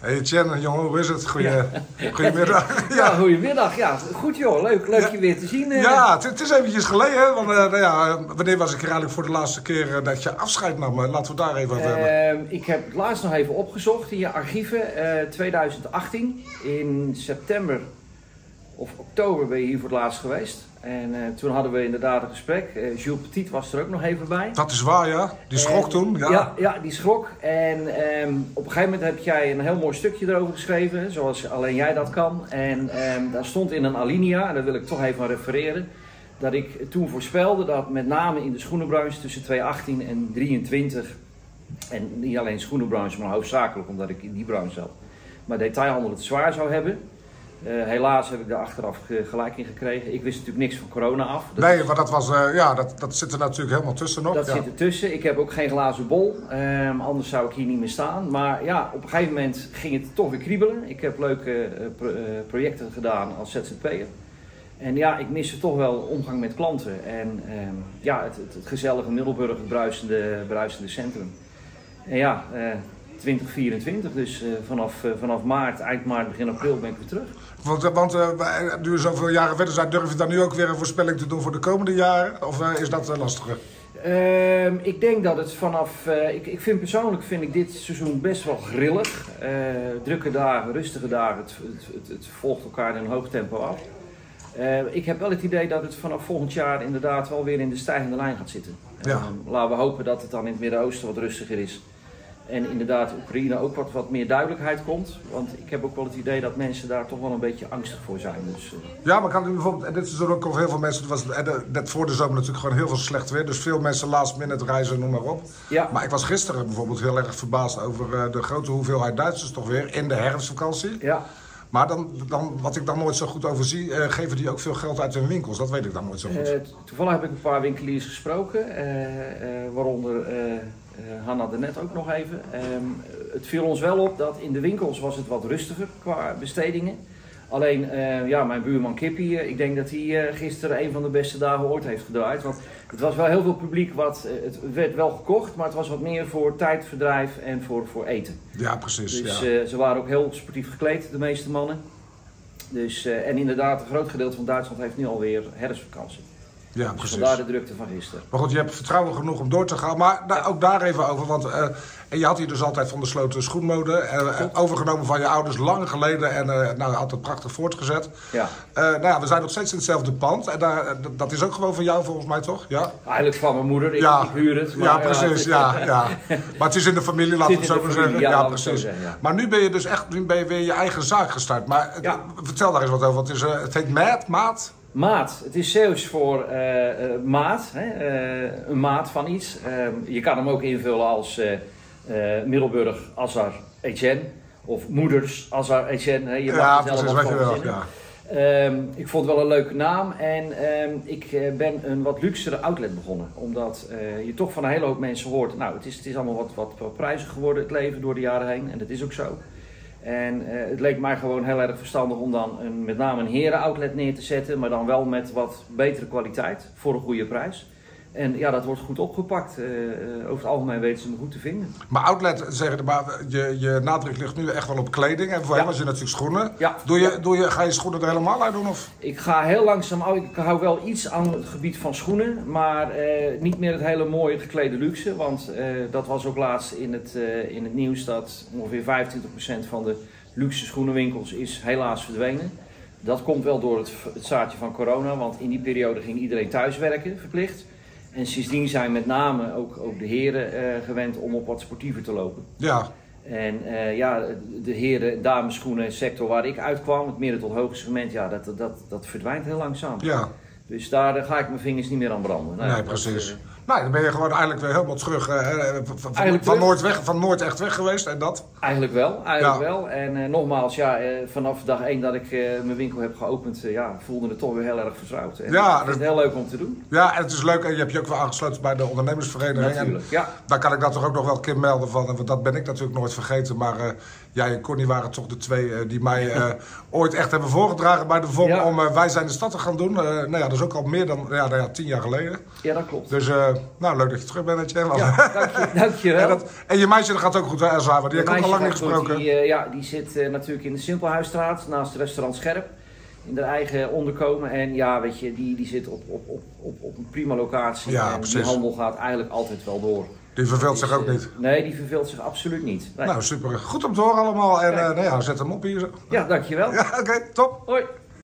Hey Tjen, jongen, hoe is het? Goedemiddag. Ja, goedemiddag. Ja, goed joh, leuk je weer te zien. Ja, het is eventjes geleden, want wanneer was ik er eigenlijk voor de laatste keer dat je afscheid nam? Laten we daar even over hebben. Ik heb het laatst nog even opgezocht in je archieven. 2018, in september of oktober ben je hier voor het laatst geweest. En toen hadden we inderdaad een gesprek. Jules Petit was er ook nog even bij. Dat is waar, ja. Die schrok toen. Ja, die schrok. En op een gegeven moment heb jij een heel mooi stukje erover geschreven, zoals alleen jij dat kan. En daar stond in een alinea, en daar wil ik toch even aan refereren, dat ik toen voorspelde dat met name in de schoenenbranche tussen 2018 en 2023, en niet alleen schoenenbranche, maar hoofdzakelijk omdat ik in die branche zat, maar detailhandel het zwaar zou hebben. Helaas heb ik daar achteraf gelijk in gekregen. Ik wist natuurlijk niks van corona af. Nee, maar dat was, dat zit er natuurlijk helemaal tussen nog. Dat zit er tussen. Ik heb ook geen glazen bol. Anders zou ik hier niet meer staan. Maar ja, op een gegeven moment ging het toch weer kriebelen. Ik heb leuke projecten gedaan als ZZP'er. En ja, ik miste toch wel omgang met klanten. En het gezellige Middelburg, het bruisende centrum. En ja, 2024, dus vanaf maart, eind maart, begin april ben ik weer terug. Want nu we zoveel jaren verder zijn, durf je dan nu ook weer een voorspelling te doen voor de komende jaren? Of is dat lastiger? Ik denk dat het vanaf... Persoonlijk vind ik dit seizoen best wel grillig. Drukke dagen, rustige dagen, het volgt elkaar in een hoog tempo af. Ik heb wel het idee dat het vanaf volgend jaar inderdaad wel weer in de stijgende lijn gaat zitten. Ja. Laten we hopen dat het dan in het Midden-Oosten wat rustiger is. En inderdaad Oekraïne ook wat meer duidelijkheid komt. Want ik heb ook wel het idee dat mensen daar toch wel een beetje angstig voor zijn. Dus, Ja, maar kan u bijvoorbeeld, en dit is ook al heel veel mensen, het was net voor de zomer natuurlijk gewoon heel veel slecht weer. Dus veel mensen last minute reizen, noem maar op. Ja. Maar ik was gisteren bijvoorbeeld heel erg verbaasd over de grote hoeveelheid Duitsers toch weer in de herfstvakantie. Ja. Maar dan, wat ik dan nooit zo goed over zie, geven die ook veel geld uit hun winkels. Dat weet ik dan nooit zo goed. Toevallig heb ik een paar winkeliers gesproken, waaronder Hanna de net ook nog even. Het viel ons wel op dat in de winkels was het wat rustiger qua bestedingen. Alleen, mijn buurman Kippie, ik denk dat hij gisteren een van de beste dagen ooit heeft gedraaid. Want het was wel heel veel publiek, het werd wel gekocht, maar het was wat meer voor tijdverdrijf en voor eten. Ja, precies. Dus ja. ze waren ook heel sportief gekleed, de meeste mannen. Dus, en inderdaad, een groot gedeelte van Duitsland heeft nu alweer herfstvakantie. Ja, dus precies. vandaar de drukte van gisteren. Maar goed, je hebt vertrouwen genoeg om door te gaan. Maar ook daar even over, want en je had hier dus altijd van de Sloten schoenmode. Overgenomen van je ouders lang geleden en altijd prachtig voortgezet. Ja. We zijn nog steeds in hetzelfde pand. En dat is ook gewoon van jou volgens mij, toch? Ja? Eigenlijk van mijn moeder, ik huur het. Maar, ja, precies. Ja. Maar het is in de familie, laten we het zo maar zeggen. Ja, precies. Zeggen, ja. Maar nu ben je dus echt weer je eigen zaak gestart. Maar vertel daar eens wat over, want het heet Maat. Maat, het is Zeeuws voor maat, een maat van iets. Je kan hem ook invullen als Middelburg Azar Etienne of Moeders Azar Etienne. Je mag precies, wat je wil. Ja. Ik vond het wel een leuke naam en ik ben een wat luxere outlet begonnen. Omdat je toch van een hele hoop mensen hoort, nou het is allemaal wat prijzig geworden het leven door de jaren heen en dat is ook zo. En het leek mij gewoon heel erg verstandig om dan met name een heren-outlet neer te zetten, maar dan wel met wat betere kwaliteit voor een goede prijs. En ja, dat wordt goed opgepakt. Over het algemeen weten ze me goed te vinden. Maar outlet, je nadruk ligt nu echt wel op kleding. En voor hem was je natuurlijk schoenen. Ja. Ga je schoenen er helemaal uit doen? Of? Ik ga heel langzaam, ik hou wel iets aan het gebied van schoenen, maar niet meer het hele mooie geklede luxe. Want dat was ook laatst in het nieuws dat ongeveer 25% van de luxe schoenenwinkels is helaas verdwenen. Dat komt wel door het zaadje van corona, want in die periode ging iedereen thuiswerken, verplicht. En sindsdien zijn met name ook de heren gewend om op wat sportiever te lopen. Ja. En de heren- en damesschoenen sector waar ik uitkwam, het midden tot hoge segment, dat verdwijnt heel langzaam. Ja. Dus daar ga ik mijn vingers niet meer aan branden. Nee, precies. Dan ben je gewoon eigenlijk weer helemaal terug. Van nooit echt weg geweest en dat? Eigenlijk wel. En nogmaals, vanaf dag 1 dat ik mijn winkel heb geopend, voelde het toch weer heel erg vertrouwd. En ik vind het heel leuk om te doen. Ja, en het is leuk. En je hebt je ook wel aangesloten bij de ondernemersvereniging. Natuurlijk, ja. Daar kan ik dat toch ook nog wel een keer melden van. Want dat ben ik natuurlijk nooit vergeten. Maar jij en Connie waren toch de twee die mij ooit echt hebben voorgedragen bij de VOM om Wij Zijn de Stad te gaan doen. Dat is ook al meer dan 10 jaar geleden. Ja, dat klopt. Dus leuk dat je terug bent, Etienne. Ja, dank je wel. En je meisje dat gaat ook goed, hè, Elsa? Die heb ik ook al lang niet gesproken. Die zit natuurlijk in de Simpelhuisstraat, naast het restaurant Scherp. In haar eigen onderkomen. En ja, weet je, die zit op een prima locatie. Ja, en precies. Die handel gaat eigenlijk altijd wel door. Die verveelt zich ook niet? Nee, die verveelt zich absoluut niet. Nee. Nou, super. Goed om te horen allemaal. En zet hem op hier zo. Ja, dankjewel. Ja, oké, top. Hoi.